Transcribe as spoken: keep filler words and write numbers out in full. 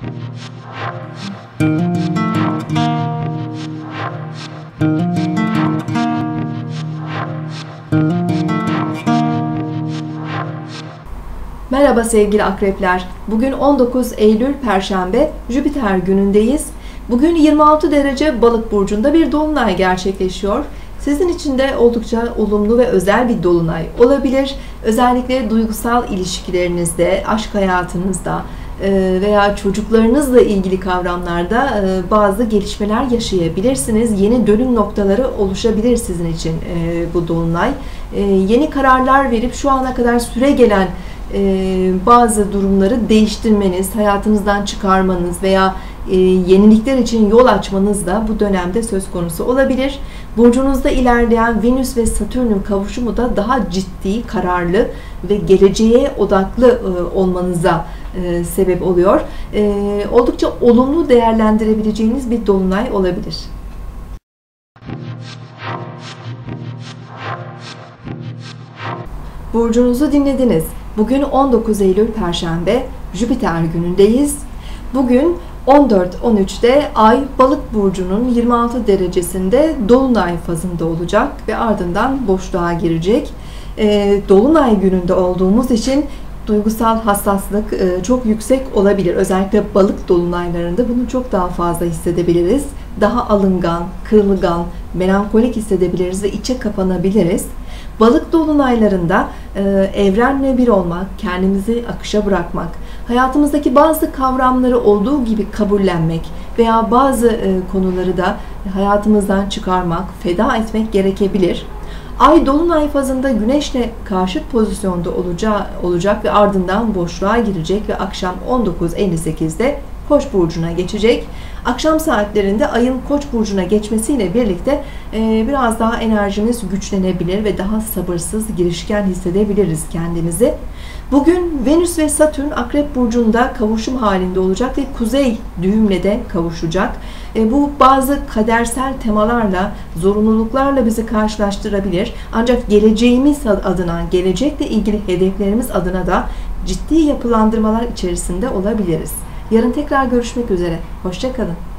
Merhaba sevgili akrepler. Bugün on dokuz Eylül Perşembe, Jüpiter günündeyiz. Bugün yirmi altı derece Balık burcunda bir dolunay gerçekleşiyor. Sizin için de oldukça olumlu ve özel bir dolunay olabilir. Özellikle duygusal ilişkilerinizde, aşk hayatınızda veya çocuklarınızla ilgili kavramlarda bazı gelişmeler yaşayabilirsiniz. Yeni dönüm noktaları oluşabilir sizin için bu dolunay. Yeni kararlar verip şu ana kadar süre gelen bazı durumları değiştirmeniz, hayatınızdan çıkarmanız veya yenilikler için yol açmanız da bu dönemde söz konusu olabilir. Burcunuzda ilerleyen Venüs ve Satürn'ün kavuşumu da daha ciddi, kararlı ve geleceğe odaklı olmanıza sebep oluyor. Oldukça olumlu değerlendirebileceğiniz bir dolunay olabilir. Burcunuzu dinlediniz. Bugün on dokuz Eylül Perşembe, Jüpiter günündeyiz. Bugün on dört on üçte Ay Balık burcunun yirmi altı derecesinde dolunay fazında olacak ve ardından boşluğa girecek. Dolunay gününde olduğumuz için duygusal hassaslık çok yüksek olabilir. Özellikle balık dolunaylarında bunu çok daha fazla hissedebiliriz. Daha alıngan, kırılgan, melankolik hissedebiliriz ve içe kapanabiliriz. Balık dolunaylarında evrenle bir olmak, kendimizi akışa bırakmak, hayatımızdaki bazı kavramları olduğu gibi kabullenmek veya bazı konuları da hayatımızdan çıkarmak, feda etmek gerekebilir. Ay dolunay fazında Güneş'le karşıt pozisyonda olacak, olacak ve ardından boşluğa girecek ve akşam on dokuz elli sekizde Koç burcuna geçecek. Akşam saatlerinde Ay'ın Koç burcuna geçmesiyle birlikte e, biraz daha enerjimiz güçlenebilir ve daha sabırsız, girişken hissedebiliriz kendimizi. Bugün Venüs ve Satürn Akrep burcunda kavuşum halinde olacak ve Kuzey düğümle de kavuşacak. E, bu bazı kadersel temalarla, zorunluluklarla bizi karşılaştırabilir. Ancak geleceğimiz adına, gelecekle ilgili hedeflerimiz adına da ciddi yapılandırmalar içerisinde olabiliriz. Yarın tekrar görüşmek üzere. Hoşça kalın.